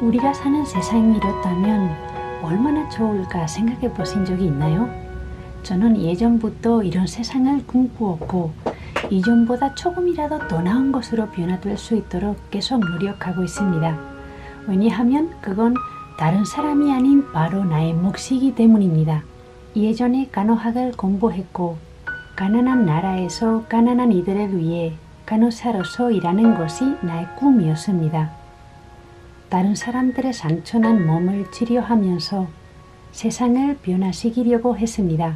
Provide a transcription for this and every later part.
우리가 사는 세상이 이렇다면 얼마나 좋을까 생각해 보신 적이 있나요? 저는 예전부터 이런 세상을 꿈꾸었고 이전보다 조금이라도 더 나은 것으로 변화될 수 있도록 계속 노력하고 있습니다. 왜냐하면 그건 다른 사람이 아닌 바로 나의 몫이기 때문입니다. 예전에 간호학을 공부했고 가난한 나라에서 가난한 이들을 위해 간호사로서 일하는 것이 나의 꿈이었습니다. 다른 사람들의 상처난 몸을 치료하면서 세상을 변화시키려고 했습니다.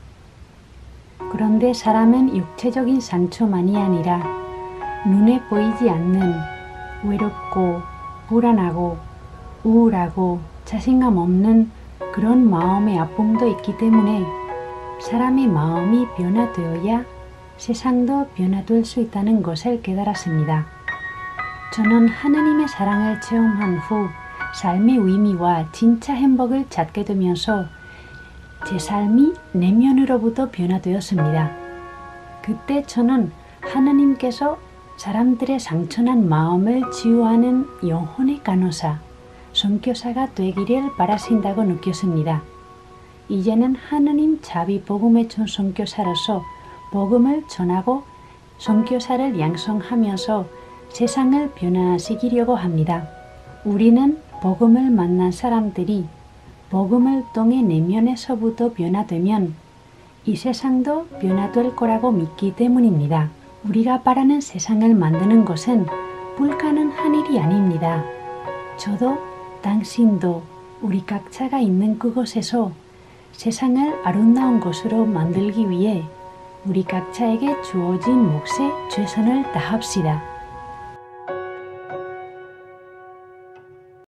그런데 사람은 육체적인 상처만이 아니라 눈에 보이지 않는 외롭고 불안하고 우울하고 자신감 없는 그런 마음의 아픔도 있기 때문에 사람의 마음이 변화되어야 세상도 변화될 수 있다는 것을 깨달았습니다. 저는 하나님의 사랑을 체험한 후 삶의 의미와 진짜 행복을 찾게 되면서 제 삶이 내면으로부터 변화되었습니다. 그때 저는 하나님께서 사람들의 상처난 마음을 치유하는 영혼의 간호사, 선교사가 되기를 바라신다고 느꼈습니다. 이제는 하나님 자비 복음의 전 선교사로서 복음을 전하고 선교사를 양성하면서 세상을 변화시키려고 합니다. 우리는 복음을 만난 사람들이 복음을 통해 내면에서부터 변화되면 이 세상도 변화될 거라고 믿기 때문입니다. 우리가 바라는 세상을 만드는 것은 불가능한 일이 아닙니다. 저도 당신도 우리 각자가 있는 그곳에서 세상을 아름다운 곳으로 만들기 위해 우리 각자에게 주어진 몫에 최선을 다합시다.